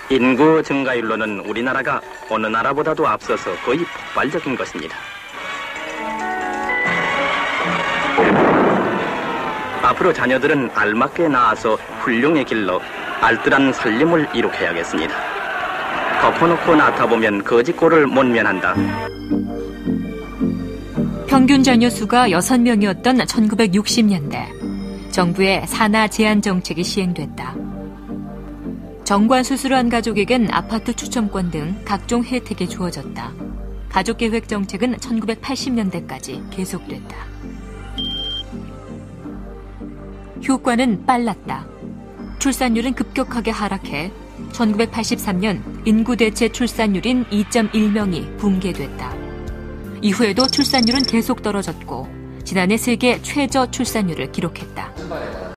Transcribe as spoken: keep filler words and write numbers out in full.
인구 증가율로는 우리나라가 어느 나라보다도 앞서서 거의 폭발적인 것입니다. 앞으로 자녀들은 알맞게 낳아서 훌륭의 길로 알뜰한 살림을 이룩해야겠습니다. 덮어놓고 낳다 보면 거지꼴을 못 면한다. 평균 자녀 수가 여섯 명이었던 천구백육십 년대, 정부의 산하 제한 정책이 시행됐다. 정관 수술을 한 가족에겐 아파트 추첨권 등 각종 혜택이 주어졌다. 가족계획 정책은 천구백팔십 년대까지 계속됐다. 효과는 빨랐다. 출산율은 급격하게 하락해 천구백팔십삼 년 인구 대체 출산율인 이 점 일 명이 붕괴됐다. 이후에도 출산율은 계속 떨어졌고 지난해 세계 최저 출산율을 기록했다.